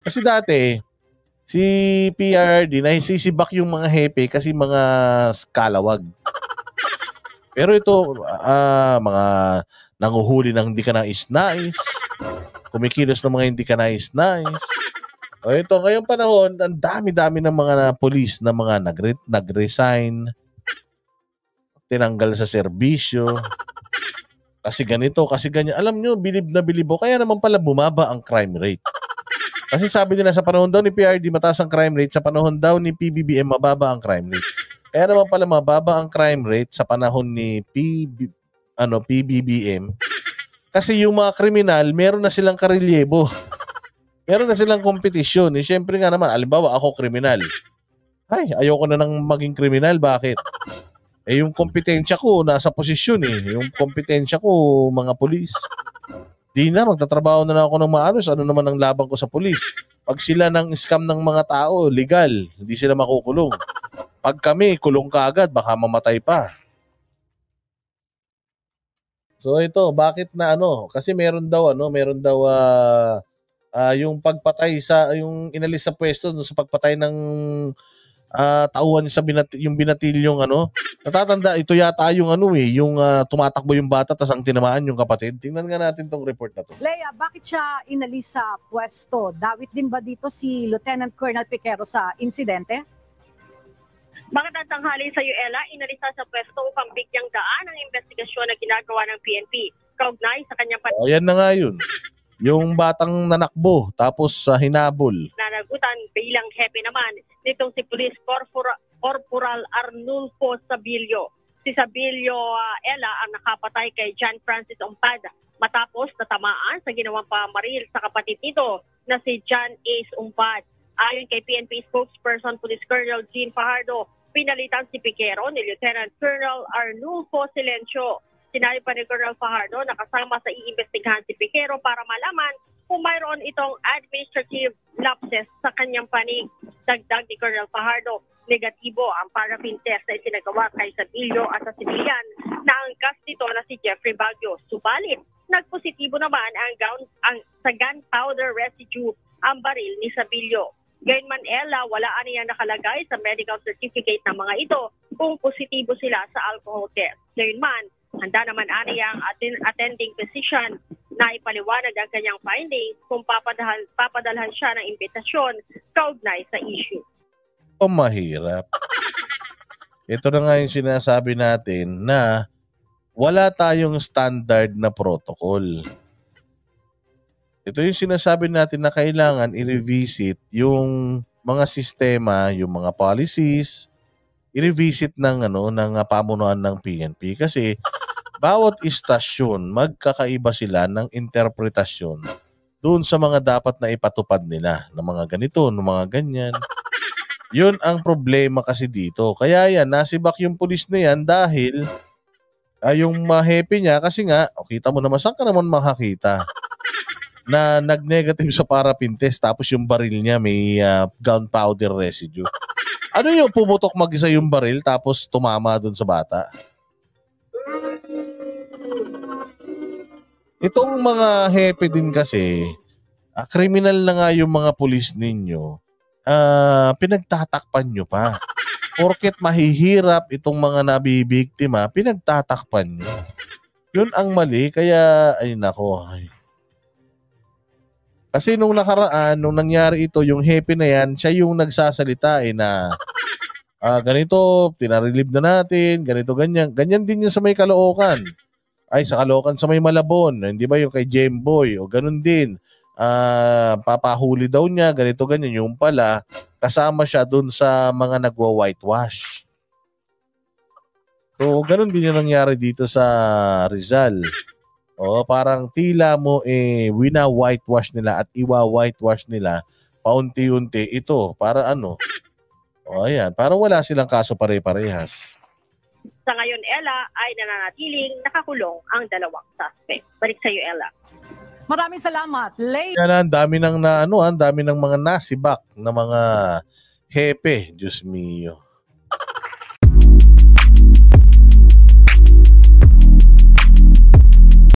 Kasi dati, si PRD nahisisibak yung mga hepe kasi mga skalawag. Pero ito, mga nanguhuli ng hindi ka nais-nais, kumikilos ng mga hindi ka nais-nais. O ito, ngayong panahon, ang dami-dami ng mga police na mga nag-resign, tinanggal sa serbisyo, kasi ganito, kasi ganyan. Alam nyo, bilib na bilib o, kaya naman pala bumaba ang crime rate. Kasi sabi nila sa panahon daw ni PRD mataas ang crime rate, sa panahon daw ni PBBM mababa ang crime rate. Kaya naman pala mababa ang crime rate sa panahon ni PBBM. Kasi yung mga kriminal, meron na silang karelyebo. Meron na silang kompetisyon. Eh, syempre nga naman, alimbawa ako kriminal. Ay, ayoko na nang maging kriminal. Bakit? Eh, yung kompetensya ko nasa posisyon eh. Yung kompetensya ko, mga pulis. Di na, magtatrabaho na lang ako ng maayos. Ano naman ang laban ko sa pulis? Pag sila nang scam ng mga tao, legal. Hindi sila makukulong. Pag kami, kulong ka agad, baka mamatay pa. So ito, bakit na ano? Kasi meron daw yung pagpatay sa, yung inalis sa pwesto sa pagpatay ng tauhan sa yung binatilyong natatanda, ito yata yung yung tumatakbo yung bata tas ang tinamaan yung kapatid. Tingnan nga natin tong report na to. Leia, bakit siya inalis sa pwesto? Dawit din ba dito si Lieutenant Colonel Piquero sa insidente? Magandang tanghali sa iyo, Ella. Inalisa sa pwesto upang bigyang daan ang investigasyon na ginagawa ng PNP. Kaugnay sa kanyang ayan na nga yun. Yung batang nanakbo tapos hinabol. Nanagutan bilang hepe naman nitong si Police Corporal Arnulfo Sabilio. Si Sabilio, Ella, ang nakapatay kay John Francis Umpad matapos natamaan sa ginawang pamaril sa kapatid nito na si John Ace Umpad. Ayon kay PNP spokesperson Police Colonel Jean Fajardo, pinalitan si Piquero ni Lieutenant Colonel Arnulfo Silencio. Sinabi pa ni Colonel Fajardo na kasama sa iimbestigahan si Piquero para malaman kung mayroon itong administrative lapses sa kanyang panig. Dagdag ni Colonel Fajardo, negatibo ang paraffin test na isinagawa kay Sabilio at sa sibilyan na angkas nito na si Jeffrey Baguio. Subalit, nagpositibo naman ang sa gunpowder residue ang baril ni Sabilio. Gayunman, Ella, wala niya nakalagay sa medical certificate ng mga ito kung positibo sila sa alcohol test. Gayunman, handa naman ang attending physician na ipaliwanag ang kanyang findings kung papadalhan siya ng imbitasyon kaugnay sa issue. Mahirap. Ito na nga yung sinasabi natin na wala tayong standard na protocol. Ito yung sinasabi natin na kailangan i-revisit yung mga sistema, yung mga policies, i-revisit ng pamunuan ng PNP kasi bawat istasyon magkakaiba sila ng interpretasyon doon sa mga dapat na ipatupad nila ng mga ganito, ng mga ganyan. Yun ang problema kasi dito. Kaya yan, nasibak yung pulis na yan dahil yung mahepe niya kasi nga, kita mo naman, saan ka naman makakita na nag-negative sa paraffin test tapos yung baril niya may gunpowder residue. Ano yung pumutok mag-isa yung baril tapos tumama dun sa bata? Itong mga hepe din kasi, kriminal na nga yung mga pulis ninyo, pinagtatakpan nyo pa. Porket mahihirap itong mga nabibiktima, pinagtatakpan nyo. Yun ang mali, kaya ay nako. Kasi nung nakaraan, nung nangyari ito, yung hepe na yan, siya yung nagsasalita na ganito, tinarelieve na natin, ganito, ganyan. Ganyan din yung sa may Caloocan. Ay, sa Caloocan sa may Malabon, hindi ba yung kay Jemboy, o ganun din. Papahuli daw niya, ganito, ganyan. Yung pala, kasama siya dun sa mga nagwa-whitewash. So, ganun din yung nangyari dito sa Rizal. O, parang tila mo wina-whitewash nila at iwa-whitewash nila paunti-unti ito. Para ano? O, ayan. Para wala silang kaso pare-parehas. Sa ngayon, Ella, ay nananatiling nakakulong ang dalawang suspect. Balik sa iyo, Ella. Maraming salamat, Leia. Yan, ang dami ng mga nasibak na mga hepe. Diyos mio.